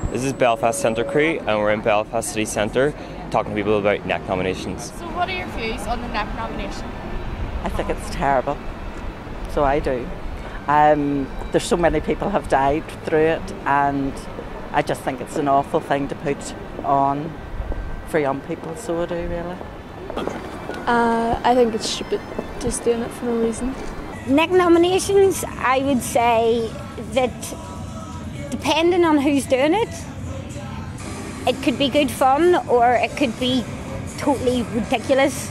This is Belfast Centre Crew, and we're in Belfast City Centre talking to people about NEC nominations. So what are your views on the NEC nomination? I think it's terrible. So I do. There's so many people have died through it, and I just think it's an awful thing to put on for young people, so I do really. I think it's stupid, just doing it for no reason. NEC nominations, I would say that depending on who's doing it, it could be good fun or it could be totally ridiculous.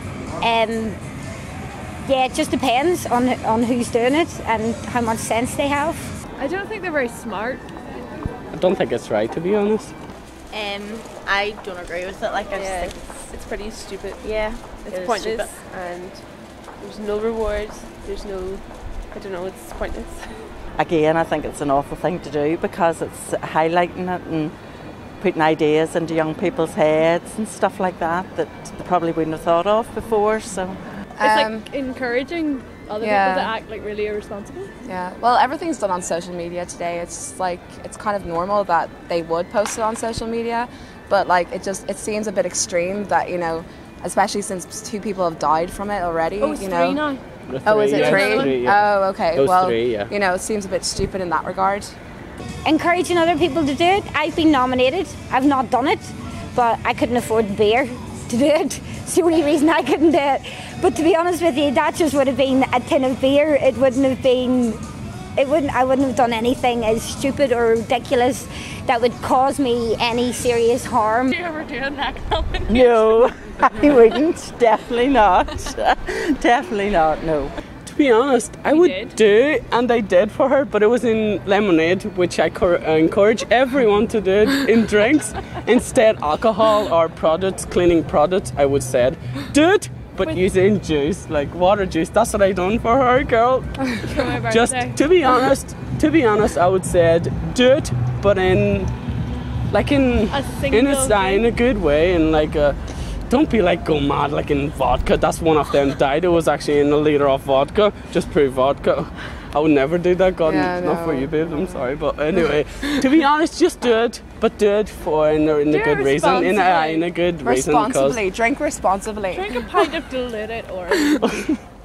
Yeah, it just depends on who's doing it and how much sense they have. I don't think they're very smart. I don't think it's right, to be honest. I don't agree with it. Like, I just think it's pretty stupid. yeah, It's pointless, and there's no rewards. There's no, I don't know. It's pointless. Again, I think it's an awful thing to do because it's highlighting it and putting ideas into young people's heads and stuff like that they probably wouldn't have thought of before. So It's like encouraging other people to act like really irresponsible. Yeah. Well, everything's done on social media today. It's like it's kind of normal that they would post it on social media, but like it seems a bit extreme that, you know, especially since 2 people have died from it already. Oh, it's you 3 know. now. Oh, is it yeah, 3? 3, yeah. Oh, okay. It was well, 3, yeah. You know, it seems a bit stupid in that regard. Encouraging other people to do it. I've been nominated. I've not done it, but I couldn't afford beer to do it. It's the only reason I couldn't do it. But to be honest with you, that just would have been a tin of beer. It wouldn't have been. I wouldn't have done anything as stupid or ridiculous that would cause me any serious harm. Do you ever do a NEC nomination? no, I wouldn't. Definitely not. Definitely not. No. To be honest, I would do, and I did for her, but it was in lemonade, which I encourage everyone to do it in drinks. Instead, alcohol or products, cleaning products, I would say, do it, but using juice, like water juice. That's what I done for her, girl. Just to be honest, I would say do it, but in a good way, and like don't be like go mad like in vodka. That's one of them died. It was actually in a litre of vodka, just pure vodka. I would never do that. God, not for you, babe. I'm sorry, but anyway, to be honest, just do it, but do it for in a good reason. In a good reason. Responsibly, drink responsibly. Drink a pint of diluted orange.